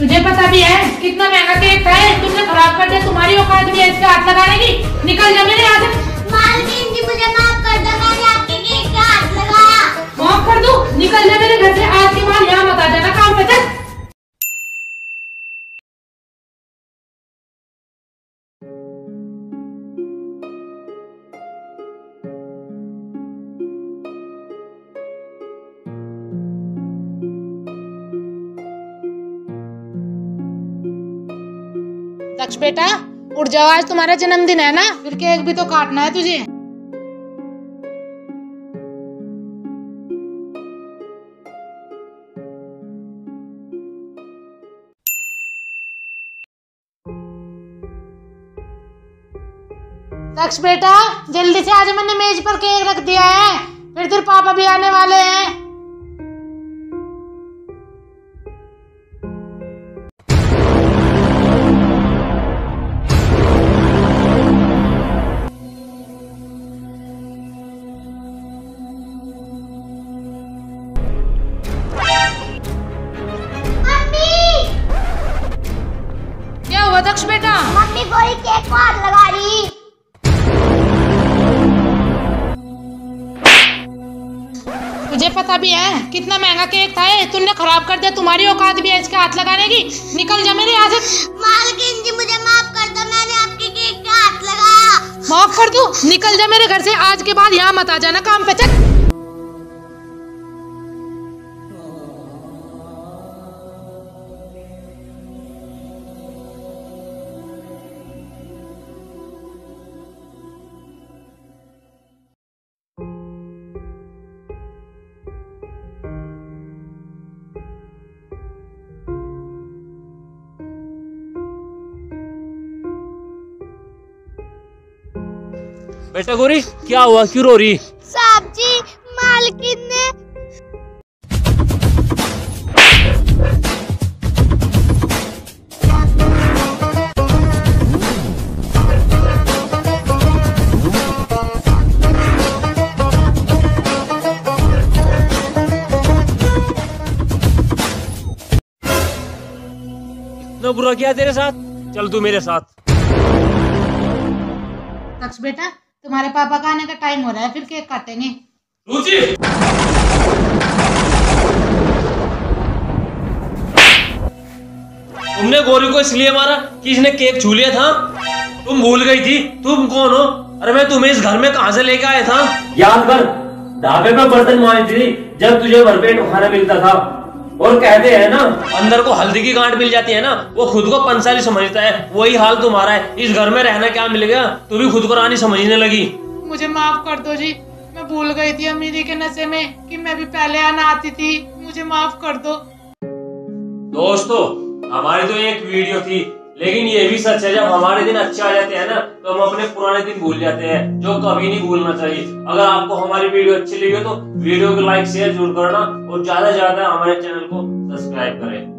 तुझे पता भी है कितना महंगा केक था, तुमने खराब कर दिया। तुम्हारी औकात भी है इसके हाथ लगाने की? निकल जा मेरे यहाँ से। मालकिन जी मुझे माफ कर दो, मैंने आपके केक पे हाथ लगाया। माफ कर दूं? निकल जा मेरे घर से, आज के बाद यहाँ मत आ जाना, काम पे चल। दक्ष बेटा उठ जाओ, आज तुम्हारा जन्मदिन है ना, फिर केक भी तो काटना है तुझे। दक्ष बेटा जल्दी से, आज मैंने मेज पर केक रख दिया है, फिर तेरे पापा भी आने वाले हैं। क्या हुआ दक्ष बेटा? मम्मी कोई केक को हाथ लगा रही। तुझे पता भी है कितना महंगा केक था, तुमने खराब कर दिया। तुम्हारी औकात भी है इसके हाथ लगाने की? निकल जा मेरे यहाँ से। मालकिन जी मुझे माफ कर दो, मैंने आपके केक पे हाथ लगाया। माफ कर दूं? निकल जा मेरे घर से, आज के बाद यहाँ मत आ जाना, काम पे चल। बेटा गोरी क्या हुआ, क्यों रो रही? साहब जी मालकिन ने इतना बुरा किया तेरे साथ? चल तू मेरे साथ। दक्ष बेटा तुम्हारे पापा का आने का टाइम हो रहा है, फिर केक काटेंगे। रुचि तुमने गोरी को इसलिए मारा कि इसने केक छू लिया था? तुम भूल गई थी तुम कौन हो? अरे मैं तुम्हें इस घर में कहां से लेके आया था? याद कर, ढाबे पे बर्तन मांजी थी जब तुझे भरपेट खाना मिलता था। और कहते हैं ना, अंदर को हल्दी की गांठ मिल जाती है ना, वो खुद को पंसाली समझता है। वही हाल तुम्हारा है। इस घर में रहना क्या मिल गया? तू भी खुद को रानी समझने लगी। मुझे माफ कर दो जी, मैं भूल गई थी अमीरी के नशे में कि मैं भी पहले आना आती थी। मुझे माफ कर दो। दोस्तों हमारी तो एक वीडियो थी, लेकिन ये भी सच है, जब हमारे दिन अच्छे आ जाते हैं ना तो हम अपने पुराने दिन भूल जाते हैं, जो कभी नहीं भूलना चाहिए। अगर आपको हमारी वीडियो अच्छी लगी हो तो वीडियो को लाइक शेयर जरूर करना और ज्यादा से ज्यादा हमारे चैनल को सब्सक्राइब करें।